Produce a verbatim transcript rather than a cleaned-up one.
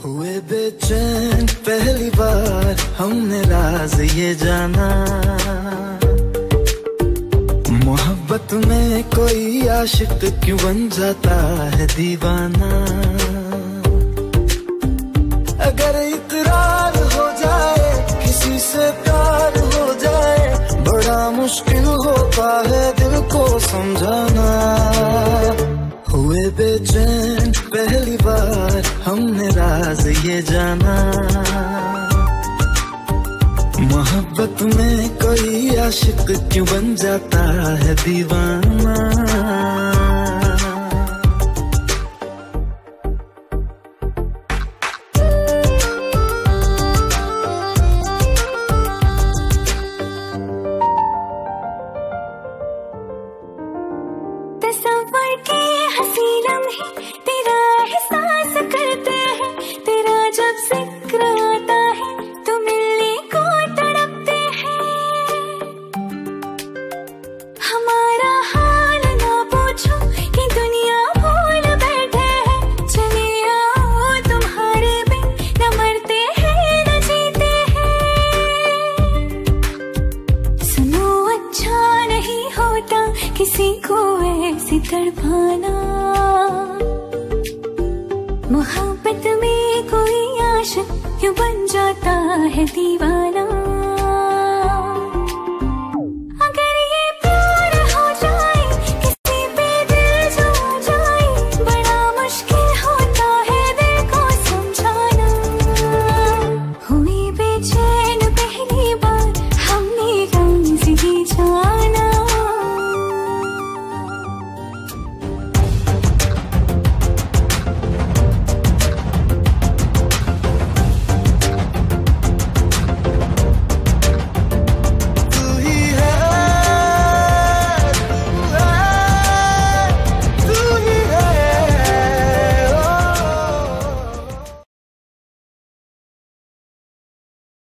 हुए बेचैन पहली बार हमने राज ये जाना, मोहब्बत में कोई आशिक क्यों बन जाता है दीवाना। अगर इकरार हो जाए किसी से प्यार हो जाए, बड़ा मुश्किल होता है दिल को समझाना। हुए बेचैन पहली बार हमने राज ये जाना, मोहब्बत में कोई आशिक क्यों बन जाता है दीवाना। तस्वर के हंसी लम्हे तेरा एहसास करते हैं, तेरा जब जिक्र आता है तो मिलने को तड़पते हैं। हमारा हाल ना पूछो कि दुनिया भूल बैठे हैं, चले आओ तुम्हारे बिन न मरते हैं न जीते हैं। सुनो अच्छा नहीं होता किसी को ऐसे तड़पाना, मोहब्बत में कोई आशिक क्यों बन जाता है दीवाना।